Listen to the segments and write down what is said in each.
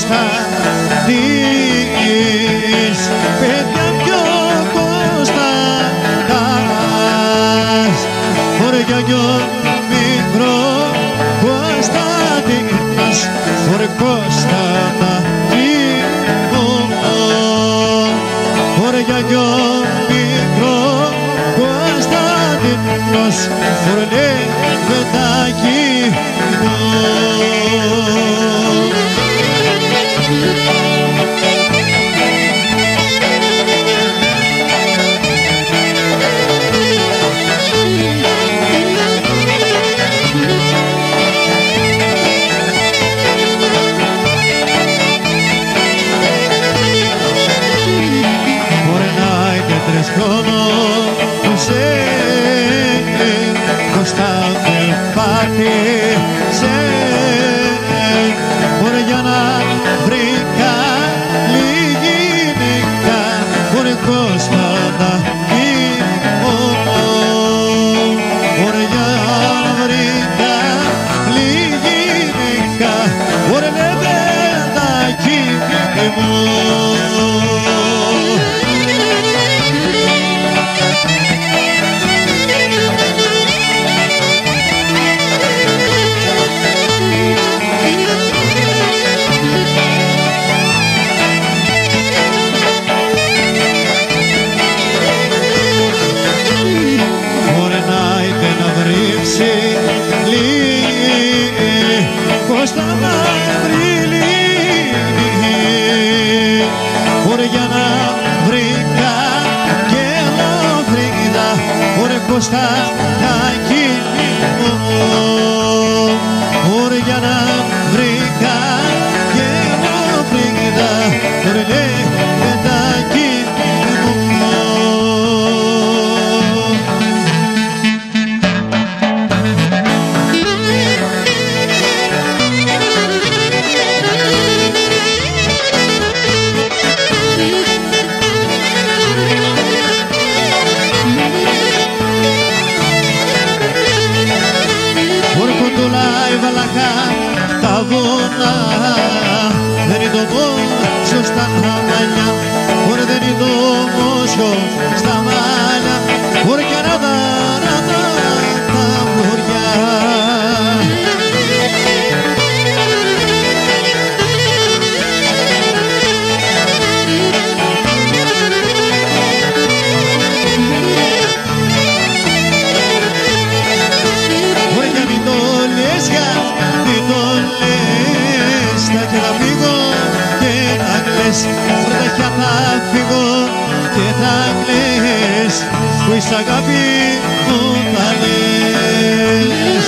Κωνσταντής, παιδιά κι ο Κωνσταντάς, χωριά κι ο μικρό Κωνσταντίνος, χωρ Κωνσταντίνο, χωριά κι ο μικρό Κωνσταντίνος, χωρ παιδάκι μου. Χρόνο που σε Κωνσταντέ πάτησε, μπορεί για να βρει καλή γυναίκα, μπορεί Κωνσταντίνο, μπορεί για να βρει καλή γυναίκα, μπορεί παιδάκι μου. Κώστα να βρει λύνη, μπορεί για να βρει καγκελοφρίδα, μπορεί Κωνσταντάκι μου, μπορεί για να βρει καγκελοφρίδα, μπορεί παιδάκι μου. Τα βουνά δεν είναι το μόσιο στα μαλλιά, μπορεί δεν είναι το μόσιο στα μαλλιά, μπορεί και να τα βοριά. Μπορεί και μην το λες για και θα φύγω και θα κλαις, βρονταχιά θα φύγω και θα κλαις, που είσαι αγάπη μου θα λες.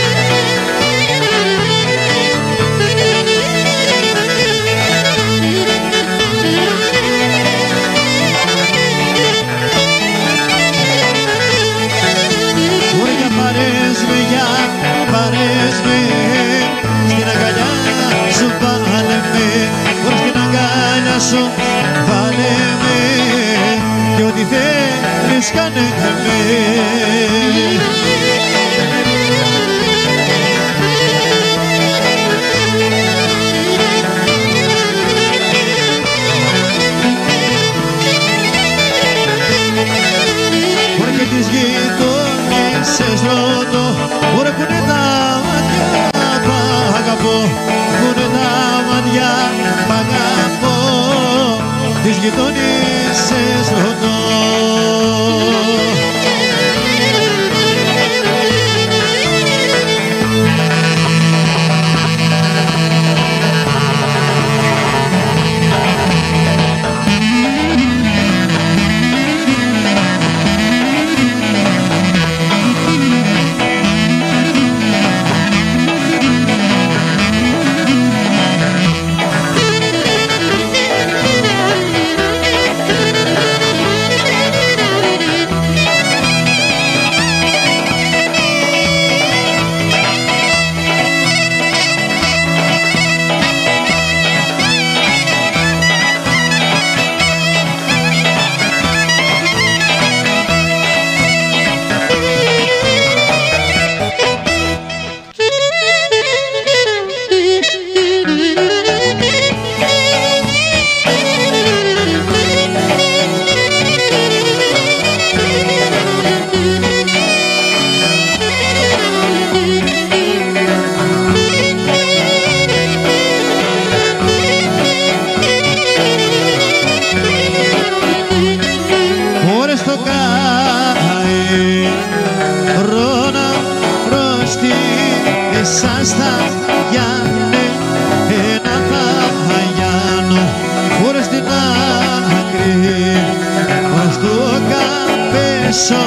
Μπορεί για πάρες με, για πάρες με, στην αγκαλιά σου βάλε με, μπορεί στην αγκαλιά σου βάλε με, και ό,τι θέλεις κάνε με. Μπορεί και τις γειτονίσες ρωτώ, μπορεί που είναι τα μάτια που αγαπώ, που είναι τα μάτια που αγαπώ, τις γειτονίσες ρωτώ. μέσα στα Γιάννη ένα Χαγιάνο χωρίς την άκρη ως το καπέσο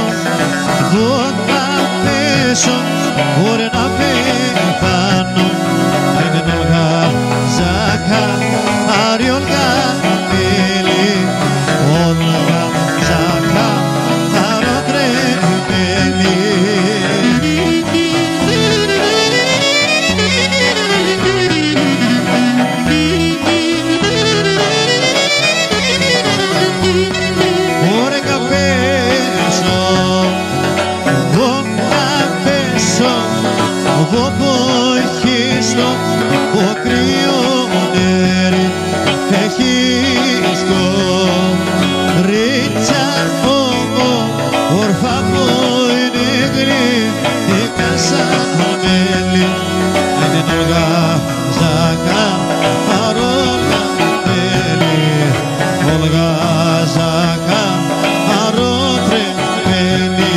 μπορεί να πεθάνω είναι Όλγα Ζαχαρή, Όλγα Μέλη, Όλγα Ζαχαρό τρεμμένη. Ωραία καπέσο, όπου έχεις το κρύο νερί, έχεις κορίτσια όρφα που είναι γλυκά σαν μέλι, είναι Όλγα Ζαχαρό μέλι, Όλγα Ζαχαρό τρεμμένη.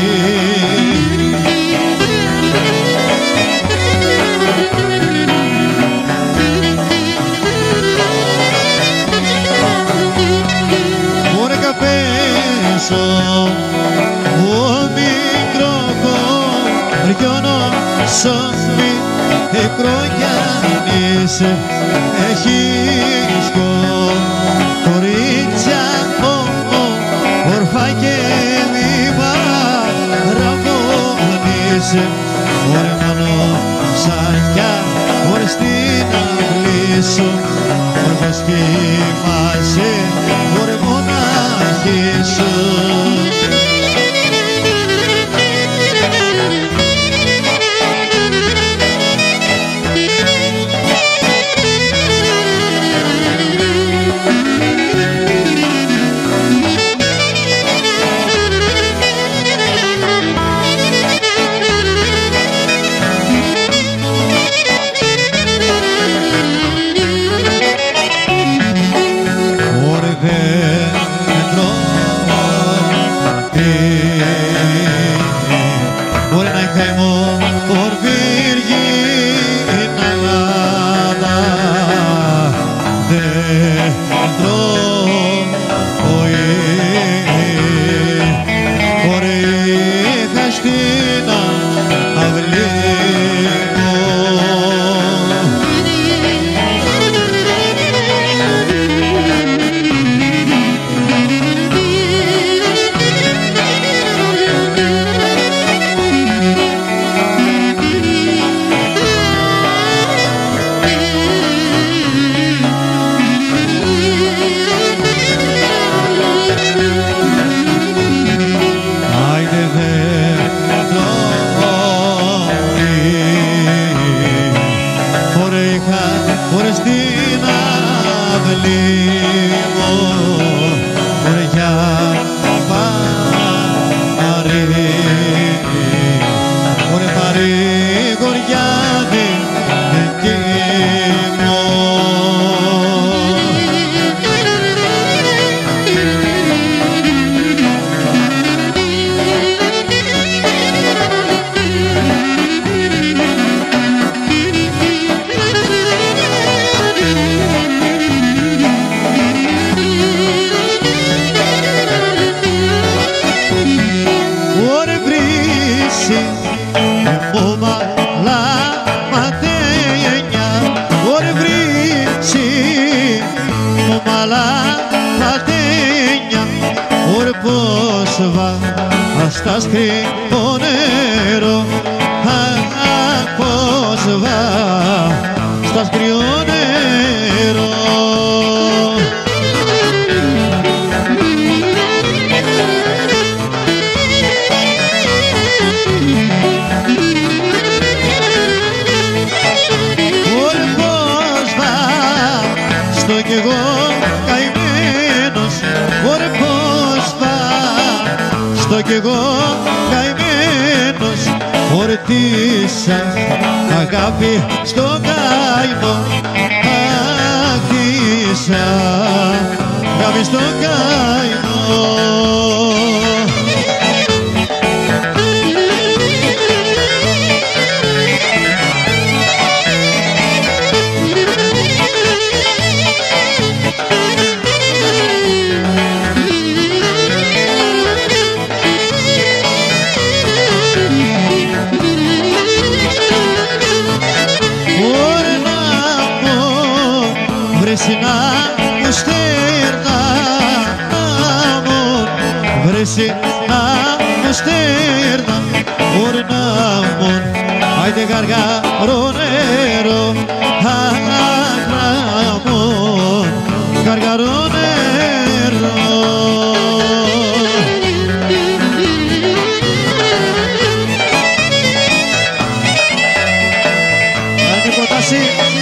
Ο μικρό κοριόνο σώμη εκρογιάνεις, έχεις κορίτσια όρφα και μη παραπονείς. Ωραία μόνο σακιά, ωραία στην αυλή σου, ωραία πως κοιμάσαι, ωραία μονάχη σου. Στα σκρίνο νερό, πώς στα σκρίνο νερό. Ωραία πώς στο κι εγώ καημένος, ωραία πώς στο κι εγώ καημένος, φορτίσα αγάπη στο καημό, άκησα αγάπη στο καημό. αρέσει να στέρνα ουρνάμον άιντε γαργαρό νερό αγράμον γαργαρό νερό. Αν υποτάσσει